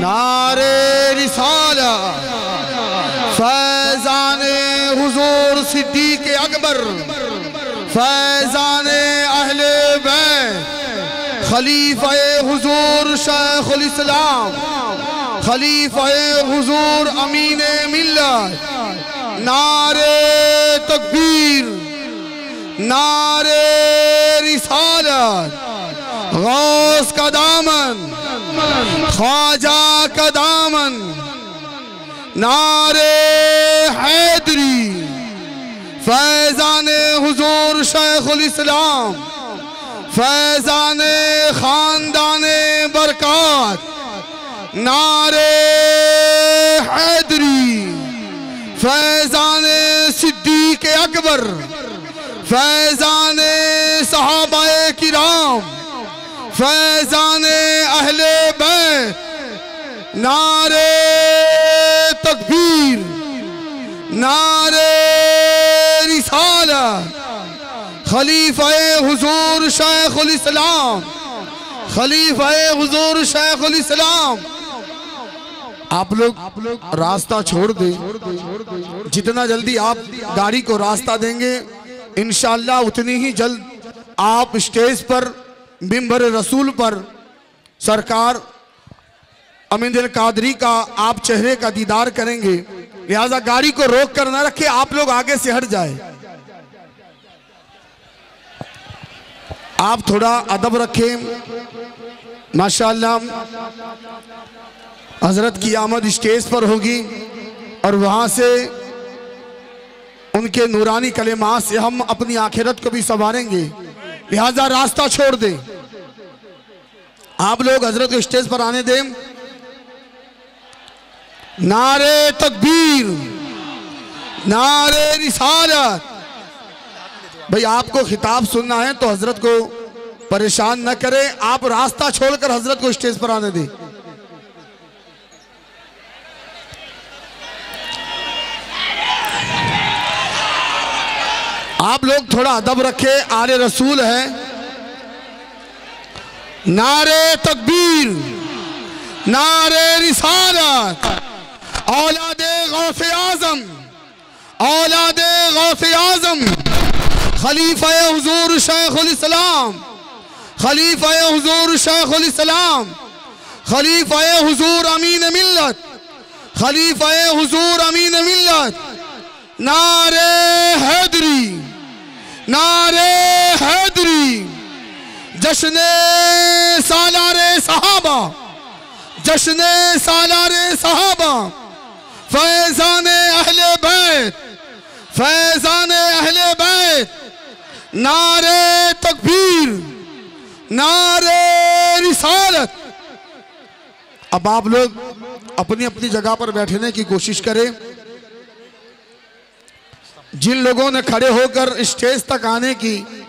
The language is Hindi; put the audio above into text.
नारे रिसालत, फैज़ाने हुजूर सिद्दीक़ अकबर, फैज़ाने अहले बैत, खलीफाए हुजूर शेखुल इस्लाम, खलीफाए हुजूर अमीने मिल्लत। नारे तकबीर, नारे रिसालत, गौस का दामन, ख्वाजा का दामन, नारे हैदरी, फैज़ाने हुजूर शेखुल इस्लाम, फैज़ाने खानदाने बरकत, नारे हैदरी, फैज़ाने सिद्दीक़ अकबर, फैज़ाने सहाबाए किराम, फैज़ाने अहले बैत। नारे तकबीर, नारे रिसालत, खलीफाए हुजूर शेखुल इस्लाम, खलीफाए हुजूर शेखुल इस्लाम। आप लोग रास्ता छोड़ दें। जितना जल्दी आप गाड़ी को रास्ता देंगे इंशाअल्लाह उतनी ही जल्द आप स्टेज पर मिंबर रसूल पर सरकार अमीन दिल कादरी का आप चेहरे का दीदार करेंगे। लिहाजा गाड़ी को रोक कर ना रखें, आप लोग आगे से हट जाए। आप थोड़ा अदब रखें। माशाअल्लाह हजरत की आमद स्टेज पर होगी और वहां से उनके नूरानी कलेमात से हम अपनी आखिरत को भी संवारेंगे। लिहाजा रास्ता छोड़ दें। आप लोग हजरत को स्टेज पर आने दें। नारे तकबीर, नारे रिसालत। भाई आपको खिताब सुनना है तो हजरत को परेशान न करें। आप रास्ता छोड़कर हजरत को स्टेज पर आने दें। आप लोग थोड़ा अदब रखें, आले रसूल है। नारे तकबीर, नारे रिसालत, औलादे गौसे आजम, औलादे गौसे आजम, खलीफाए हुजूर शेखुल इस्लाम, खलीफाए हुजूर शेखुल इस्लाम, खलीफाए हुजूर अमीन मिल्लत, खलीफाए हुजूर अमीन मिल्लत। नारे हैदरी, नारे हैदरी, जश्ने सालारे सहाबा, जश्ने सालारे सहाबा, फैज़ाने अहले बैत, फैज़ाने अहले बैत। नारे तकबीर, नारे रिसालत। अब आप लोग अपनी अपनी जगह पर बैठने की कोशिश करें। जिन लोगों ने खड़े होकर स्टेज तक आने की